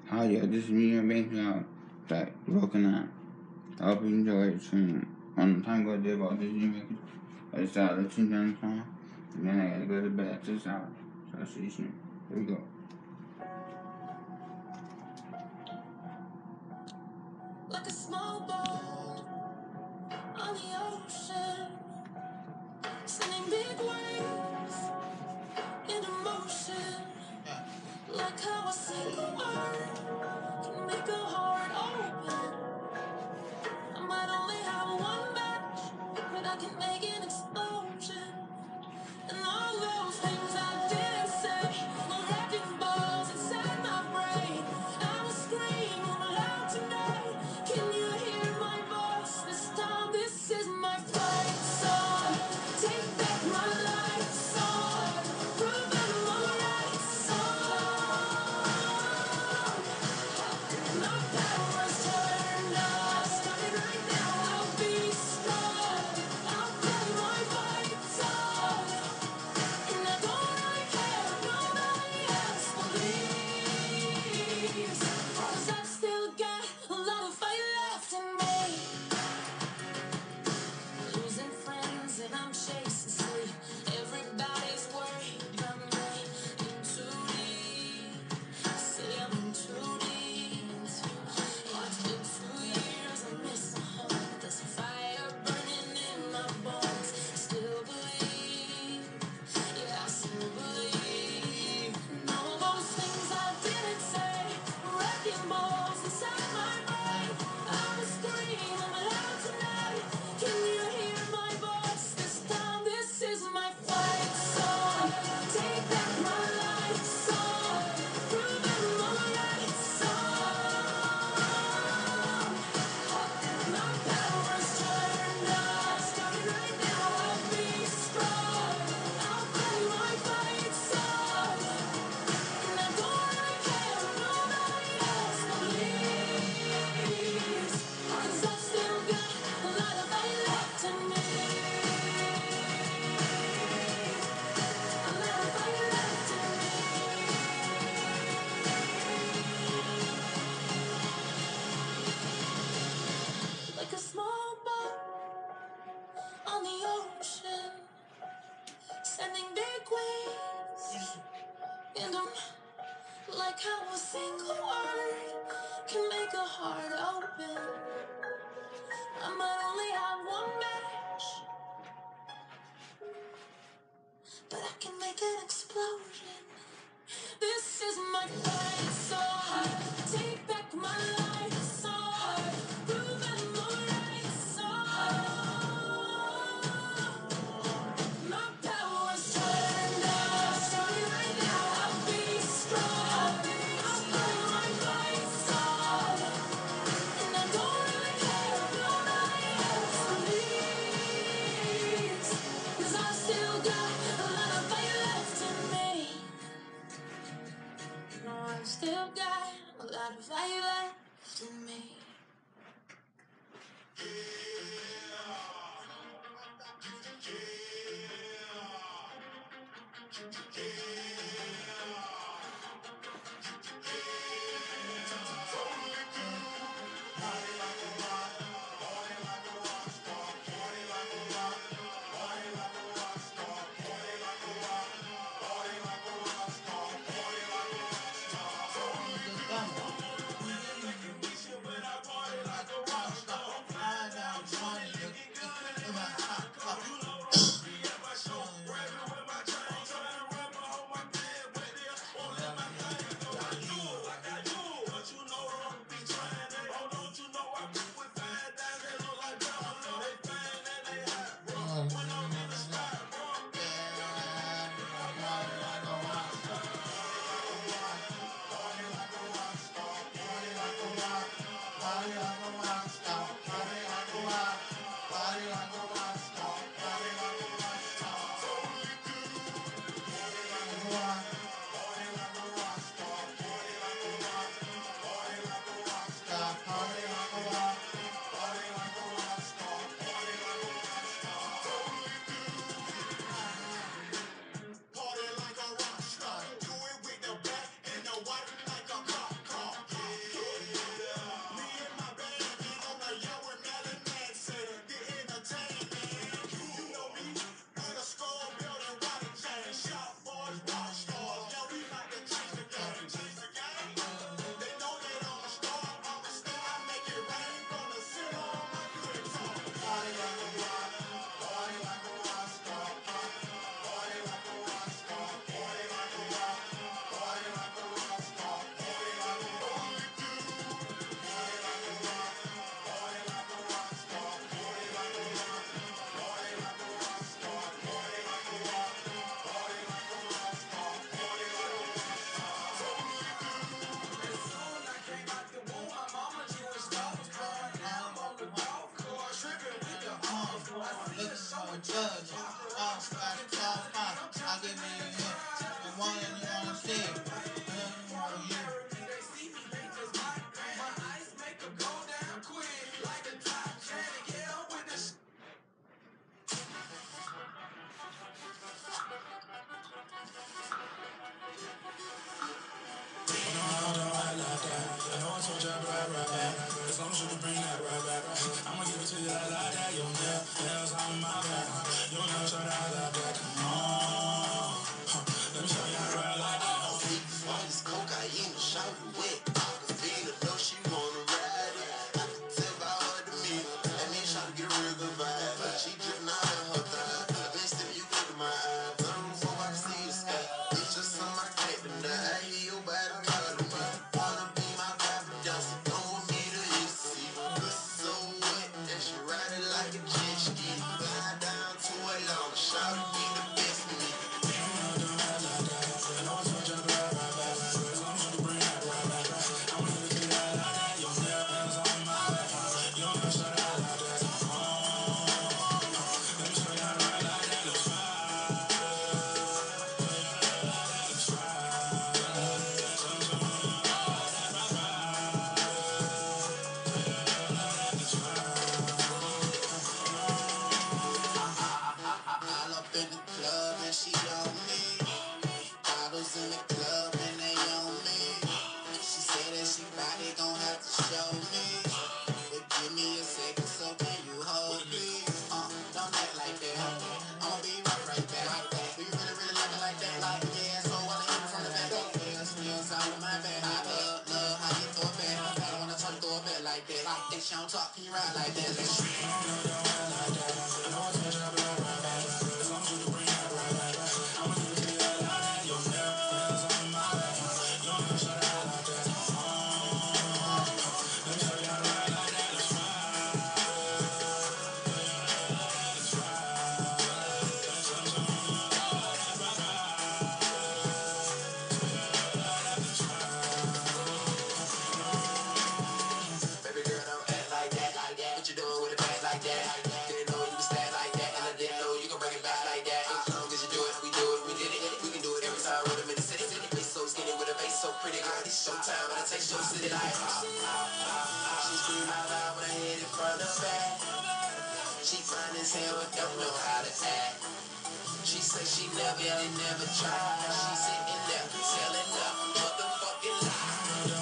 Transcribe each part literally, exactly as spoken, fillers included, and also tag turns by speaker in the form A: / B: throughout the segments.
A: Hi, yeah, this is me and Bank now. That broken on. I hope you enjoy it soon. On the time go there about this you make it. I just out let you down the song. And then I gotta go to bed to this hour. So I'll see you soon. Here we go. Like a small boat on the ocean, sending big waves into motion. Like how a single word can make a heart open. I might only have one match, but I can make an explosion. And all those things I didn't say were wrecking balls inside my brain. I was screaming aloud tonight. Can you hear my voice? This time, this is my fight song. Take back my life song. Prove I'm alright song. My power's turned off. Starting right now, I'll be strong. I'll play my fight song. And I don't really care if nobody else believes. 'Cause I've still got a lot of fight left in me. Losing friends and I'm chasing sleep. Everybody's worried about me. In too deep. Say I'm in too deep. Yeah, it's been two years, I miss my home. There's a fire burning in my bones. Still believe. Yeah, I still believe. And all those things I didn't say, wrecking balls inside my brain. I was screaming aloud tonight. Can you hear my voice? This time, this is my fight song. Take back my life song. Prove I'm alright song. My power's turned off. Starting right now, I'll be strong. I'll play my fight song. And I don't really care if nobody else believes. 'Cause I've still got a lot of fight left in me. A lot of fight left in me. Like a small boat on the ocean, sending big waves. And I'm like how a single word can make a heart open. I might only have one match, but I can make an explosion. This is my fight song. Take back my life song. Prove I'm alright song. My power's turned off. Starting right now, I'll be strong. I'll play my fight song. And I don't really care if nobody else believes. 'Cause I still got a lot of fight left in me. No, I've still got a lot of fight left in me. shout wet. The feel know she wanna ride it. I can tell by her demeanor. And then shout to get a real good vibe. But she dripping out of her thigh. I've been still you look in my eyes. Turn the roof up, I can see the sky. It's just something I can't deny. I hear your body calling me. Wanna be my private dancer. Come with me to E C. Pussy so wet that she ride it like a jet ski. Glide down to a long. Shout to be the best of me. All up in the club and she on me. Bottles in the club and they on me. She said that she body gon' have to show me. But give me a second, so can you hold me? Uh, don't act like that. I'ma be right, right back. Do you really, really like it like that? Like, yeah, so I hit it from the back. Yeah, skills out of my bag. I love, love how you throw it back. I don't wanna turn throw it back like that. Like that, she don't talk, can you ride like that? Baby girl, don't act like that, like that. What you doing with a bag like that? Didn't know you was stand like that, and I didn't know you could bring it back like that. As long as you do it, we do it, we did it. We can do it every time with them in the city. Face so skinny with a face so pretty, girl. It's showtime, but I take your city like. She scream out loud when I hit it front of back. She fine as hell, but don't know how to act. She say she never, and never tried. She sitting there, telling the motherfucking lie.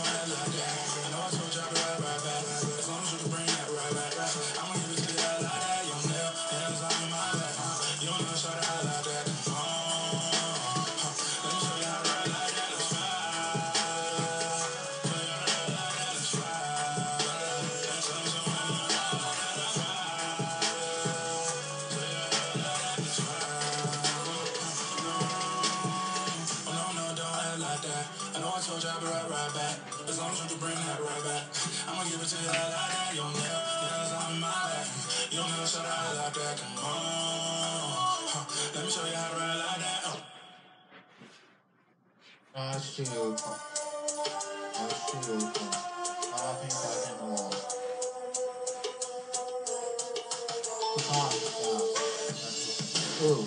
B: I know I told you I'll be right, right back. As long as you can bring that right back. I'ma give it to you like that. You'll never, nails on my back. You'll never shut out like that. Come on. Huh. Let me show you how to ride like that. Oh.
C: Acho eu, acho eu, ela tem página no wall. Come on, yeah. Ooh.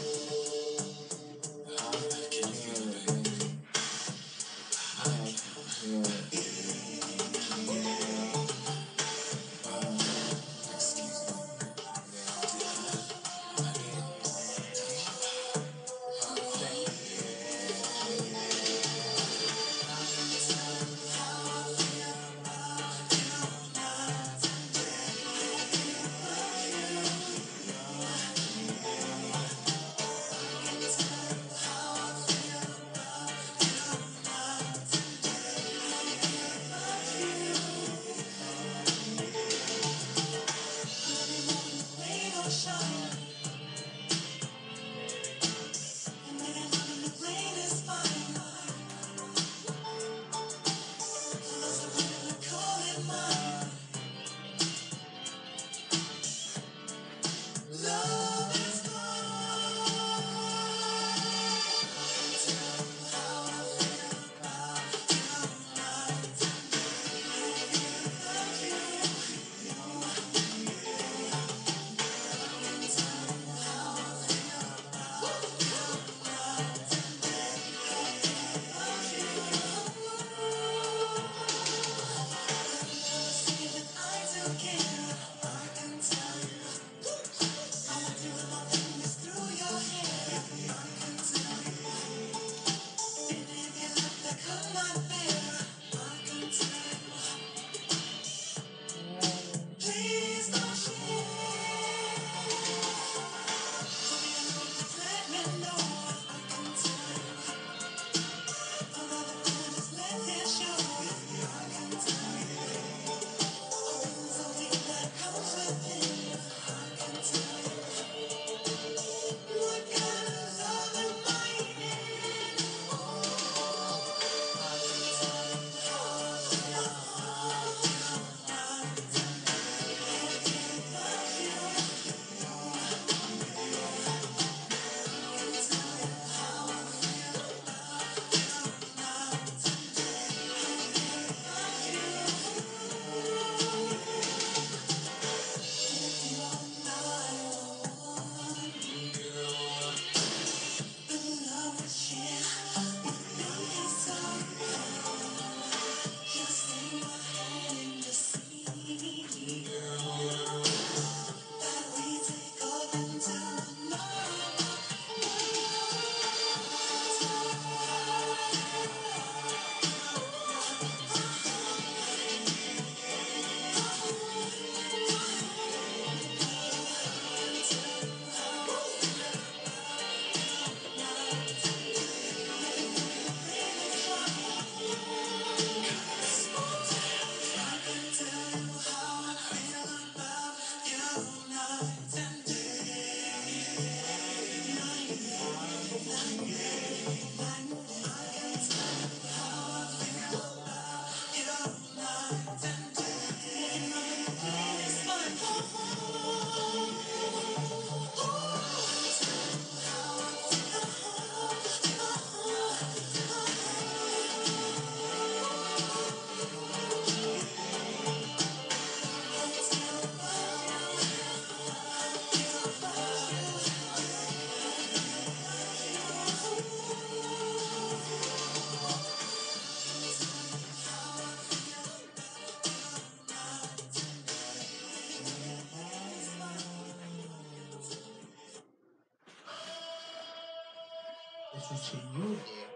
C: to see you there.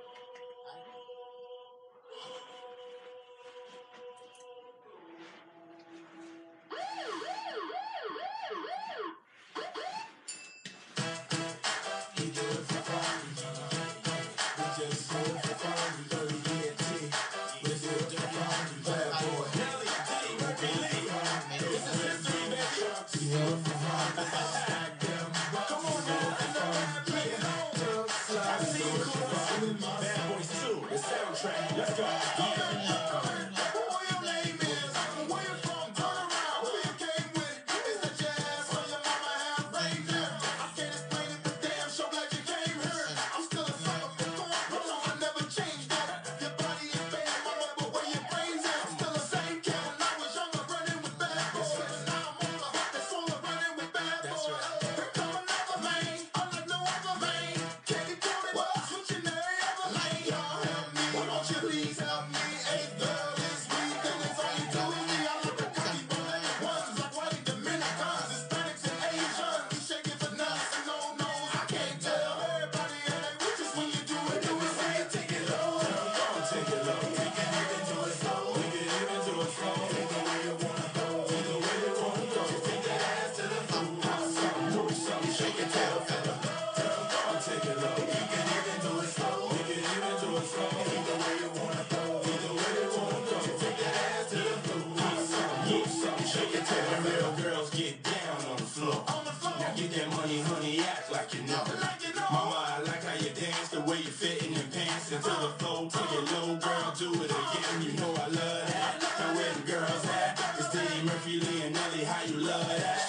B: He do it for fun. We just do it for fun. We go to D and T. We do it for fun. Bad boy. Nelly, T, Murphy Lee. This is history, baby.
C: You know, for fun.
B: Stack them. Come on now. I see you, cool. Bad Boys two, the soundtrack. Let's go. Who your name is? Where you from? Turn around. Who you came with? Is that jazz or your mama have reindeer? I can't explain it, but damn, so glad you came here. I'm still a sucker for fun, but no, I never changed that. Your body is bad, mama, but where your brains at? Still the same cat when I was younger, running with bad boys. Now I'm older, that's all I'm running with bad boys. Here come another man, unlike no other man. Candy coated, switching every other lane. Y'all help me, why don't you please help me? Hey girl, this week and it's only Tuesday. I like the cocky bullet ones, like white Dominicans, Hispanics and Asians. You shaking for nuts and no nose. I can't tell everybody and they riches when you do it. Do it, say it, take it low. Girl, take it low. We can even do it slow. We can even do it slow. Take the way you wanna go. Take the way you wanna go. Just take that ass to the floor. Pop something, move something, shake it, tail feather. Girl, go and take it low. We can even do it slow. We can even do it slow. Take the way you wanna go. Take the way you wanna go. Just take that ass to the floor. Pop something, move something, shake it, tail feather. Real girls get down on the floor. On the floor. Now get that money, honey, act like you know. Like you know. Mama, I like how you dance, the way you fit in them pants into the flow. Take it low, girl, do it again. You know I love that. Now where the girls at? It's Diddy, Murphy, Lee, and Nelly. How you love that?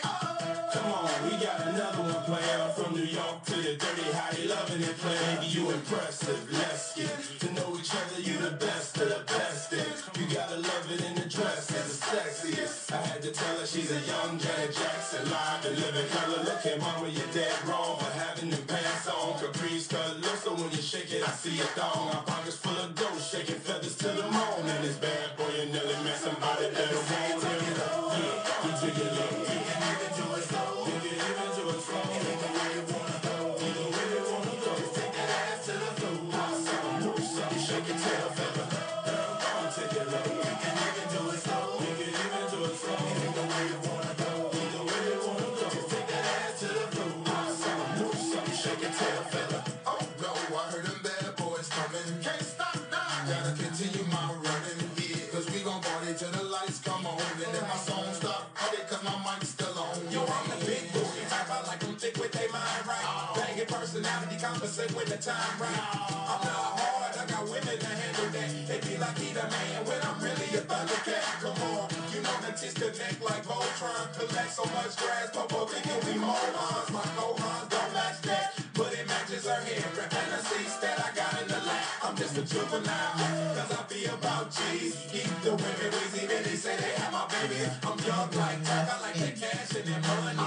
B: Come on, we got another one player from New York to the dirty. How you loving it, play? Baby, you impressive. Let's get to know each other. You the best of the bestest. You gotta love it in the dress, it's the sexiest. I had to tell her she's a young Janet Jackson, live to live in color. Look at mama, you're dead wrong for having them pants on. Caprice cut low, so when you shake it, I see a thong. Our pockets full of dough, shaking feathers to the moon. And this bad boy and Nelly, man, somebody better want him. Yeah, we take it low. We can even do it slow. We can even do it slow. Take the way you wanna go. Take the way you wanna go. Just take that ass to the floor. Pop something, move something, shake your tail feather. Girl, go and take it low. We can even do it slow. We can even do it slow. Take the way you wanna go. Take the way you wanna go. Just take that ass to the floor. Pop something, move something, shake your tail feather. Oh no, I heard them bad boys coming. Can't stop now. Gotta continue my running here. Cause we gon' party till the lights come on. And if my song stop, okay, cause my mic's still on. Yo, I'm the big booty type. I like them thick with they mind right. Banging personality, compensate when the time right. I'm not hard, I got women to handle that. They be like he the man when I'm really a thundercat. Come on, you know the tits connect like Voltron. Collect so much grass, Popo thinking we morons. My co-runs don't match that, but it matches her hair. And the seats that I got in the lap. I'm just a juvenile, cause I be about G's. Keep the women wheezy, then they say they have my baby. I'm young like Tuck, I like that cash and that money.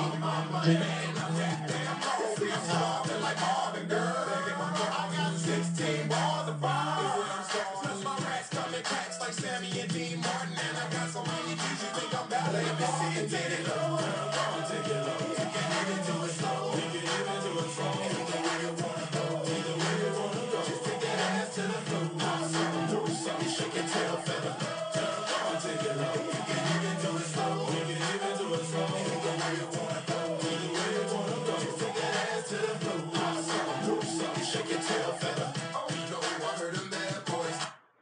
B: Man, I'm that damn cold. I'm starving like Marvin, girl. I got sixteen bars of fire. Plus my rats come in packs like Sammy and Dean Martin. And I got so many G's, you think I'm ballet. Let me see it, take it low. Girl, go and take it low. You can even do it slow. You can even do it slow. Take the way you wanna go. Take the way you wanna go. Just take that ass to the floor. Pop something, move something, shake your tail feather. Girl, go and take it low. You can even do it slow. You can even do it slow. Take the way you wanna go. Take the way you wanna go. Just take that ass to the floor. Pop something, move something, shake your tail feather. Oh no, I heard them bad boys.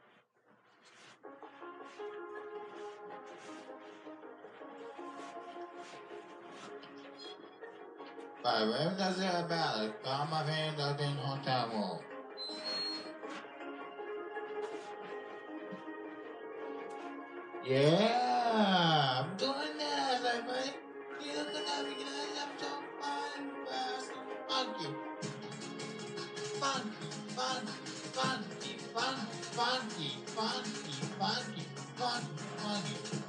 C: Vai, vai fazer a bela. Calma, venda dentro do hotel. Yeah, I'm doing this, everybody. You look at me, I'm so fun, fast, funky. Funky, funky, funky, funky, funky, funky, funky, funky, funky.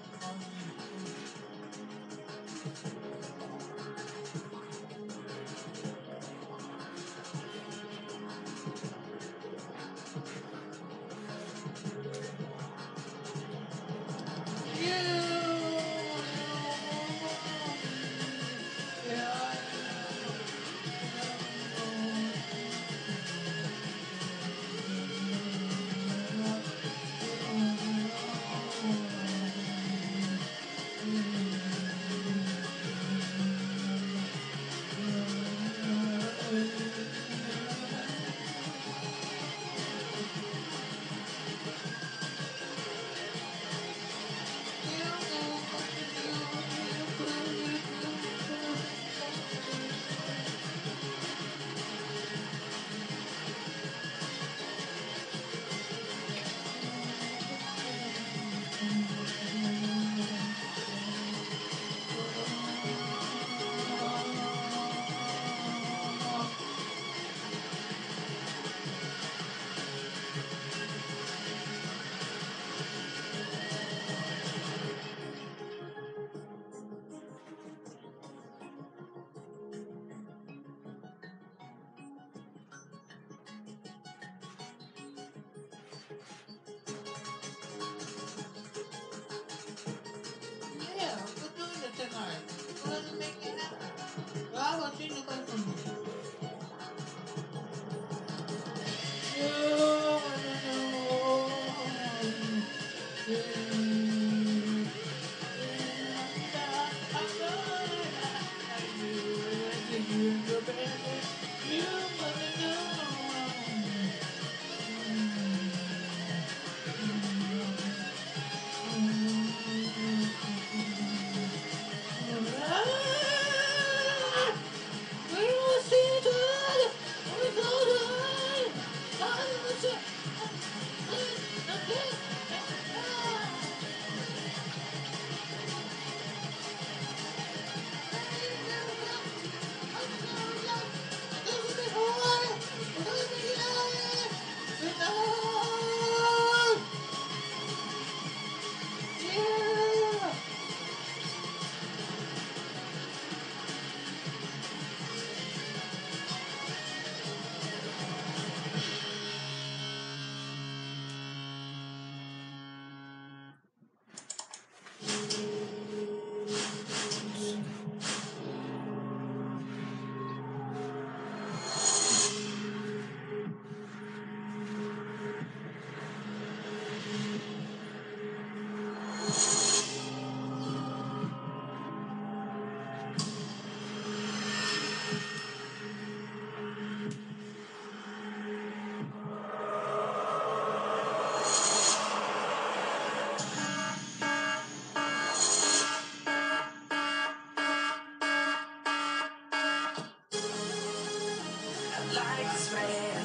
A: Lights red.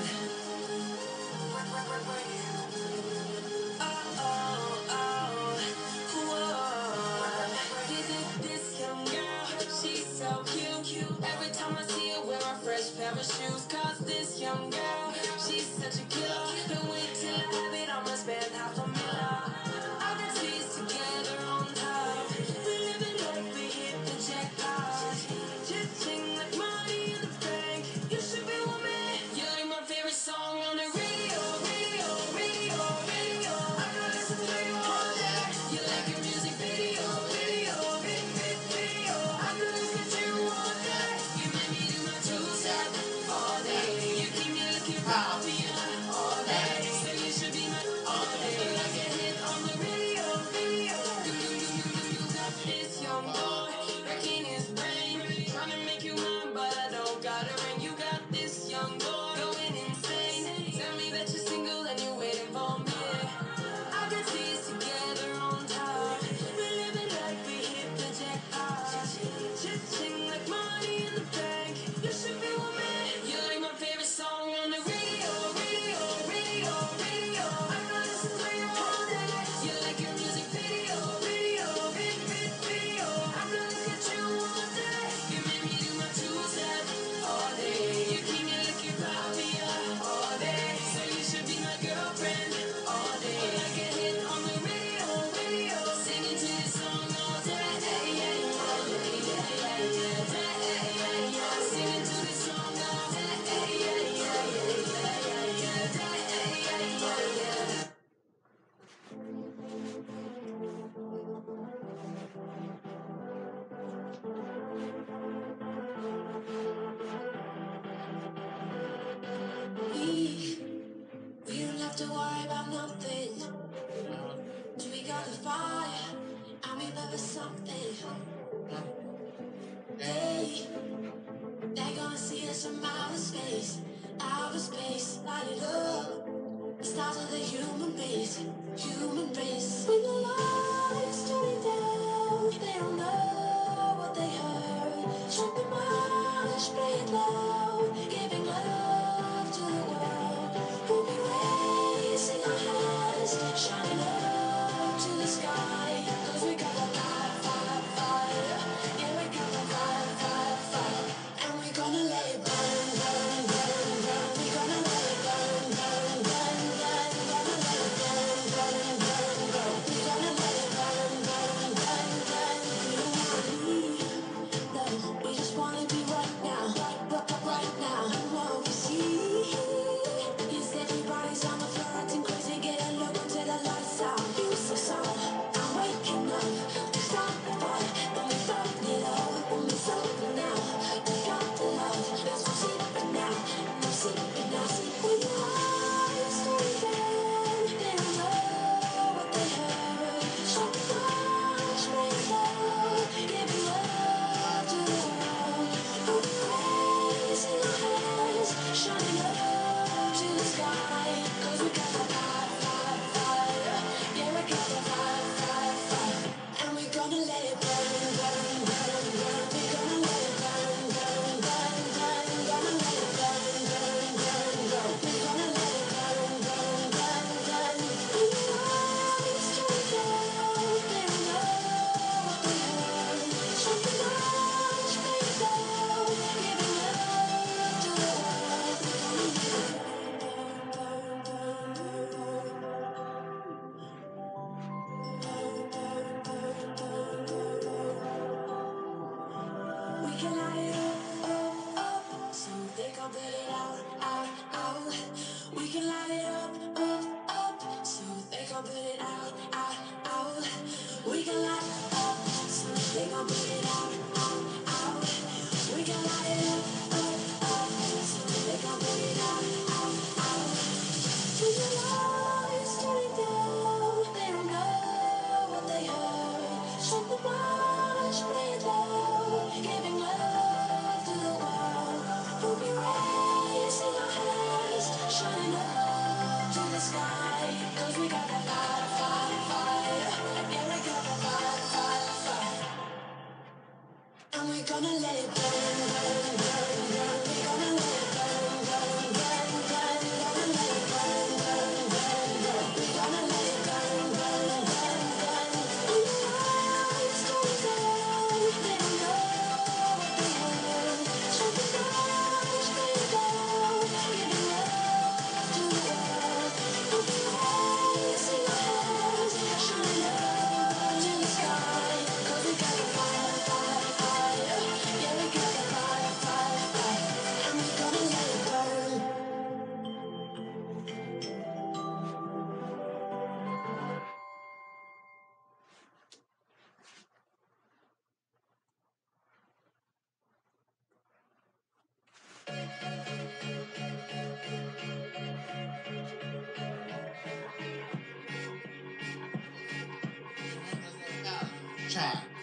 A: Oh, oh, oh. Whoa. Is it this young girl? She's so cute. Every time I see her wear a fresh pair of shoes. Cause this young girl, she's such a killer. Can't wait till I have it, I'ma spend half a million. I got these together on top. We live it like we hit the jackpot. Just sing like money in the bank. You should be with me. You like my favorite song on the radio, radio, radio, radio. I could listen to you all day. You like your music video, video, big, big video. I could listen to you all day. You make me do my two-step all day. You keep me looking popular all day. So you should be my all day. Like a hit on the radio, radio. You, you, you, you, you, you got this young boy wrecking his brain, trying to make you mine, but I don't got a ring. You got this young boy going insane. Tell me that you're single and you're waiting for me. I got these together on top. We live it like we hit the jackpot. Just sing like money in the bank. You should be with me. You like my favorite song on the radio, radio, radio, radio. I could listen to you all day. You like your music video, video, big, big video. I could look at you all day. You make me do my two-step all day. You keep me looking popular all day. So you should be my girlfriend all day. Like a hit on the radio, radio. Singing to this song all day. Yeah, yeah, yeah, yeah, yeah, yeah, yeah, yeah. Singing to this song all day. Yeah, yeah, yeah, yeah, yeah, yeah, yeah, yeah, yeah, yeah. We, we don't have to worry about nothing. We got the fire, and we love something. They, they're gonna see us from outer space, outer space, light it up. The stars of the human race, human race. When the lights turning down, they don't know what they heard. Shut the march, play it loud, giving love to the world. We'll be raising our hands, shining up to the sky. 'Cause we got the fire, fire, fire. Yeah, we got the fire, fire, fire. And we're gonna let it burn, burn, burn, burn. We're gonna let it burn, burn, burn, burn. Gonna let it burn, burn, burn, burn.
C: try.